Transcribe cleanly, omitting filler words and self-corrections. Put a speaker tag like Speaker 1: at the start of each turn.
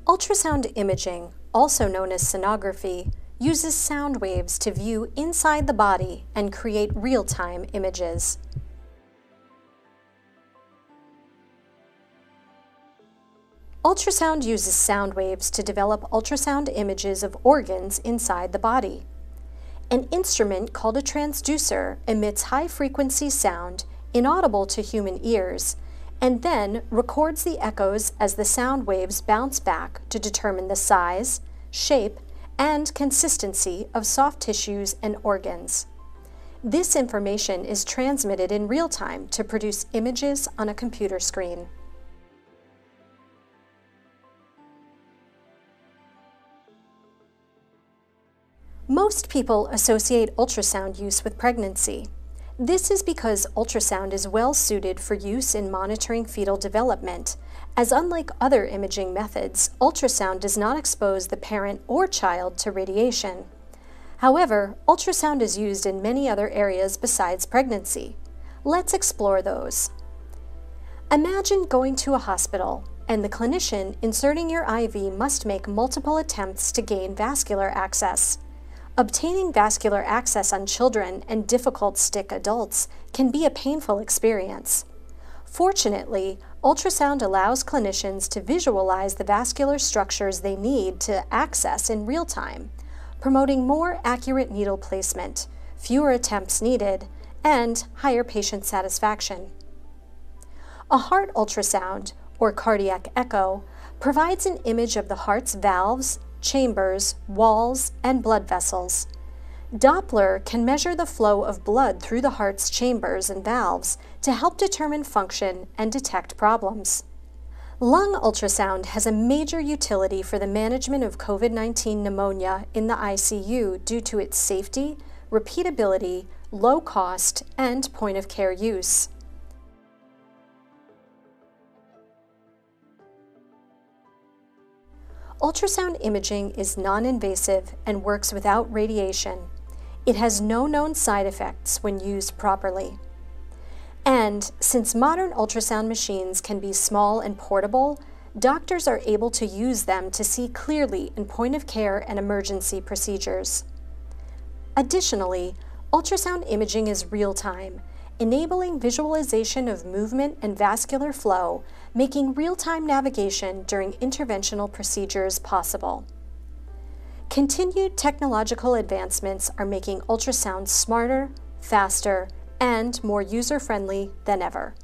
Speaker 1: Ultrasound imaging, also known as sonography, uses sound waves to view inside the body and create real-time images. Ultrasound uses sound waves to develop ultrasound images of organs inside the body. An instrument called a transducer emits high-frequency sound inaudible to human ears and then records the echoes as the sound waves bounce back to determine the size, shape, and consistency of soft tissues and organs. This information is transmitted in real time to produce images on a computer screen. Most people associate ultrasound use with pregnancy. This is because ultrasound is well suited for use in monitoring fetal development, as unlike other imaging methods, ultrasound does not expose the parent or child to radiation. However, ultrasound is used in many other areas besides pregnancy. Let's explore those. Imagine going to a hospital, and the clinician inserting your IV must make multiple attempts to gain vascular access. Obtaining vascular access on children and difficult-stick adults can be a painful experience. Fortunately, ultrasound allows clinicians to visualize the vascular structures they need to access in real time, promoting more accurate needle placement, fewer attempts needed, and higher patient satisfaction. A heart ultrasound, or cardiac echo, provides an image of the heart's valves, chambers, walls, and blood vessels. Doppler can measure the flow of blood through the heart's chambers and valves to help determine function and detect problems. Lung ultrasound has a major utility for the management of COVID-19 pneumonia in the ICU due to its safety, repeatability, low cost, and point-of-care use. Ultrasound imaging is non-invasive and works without radiation. It has no known side effects when used properly. And since modern ultrasound machines can be small and portable, doctors are able to use them to see clearly in point-of-care and emergency procedures. Additionally, ultrasound imaging is real-time, enabling visualization of movement and vascular flow, making real-time navigation during interventional procedures possible. Continued technological advancements are making ultrasound smarter, faster, and more user-friendly than ever.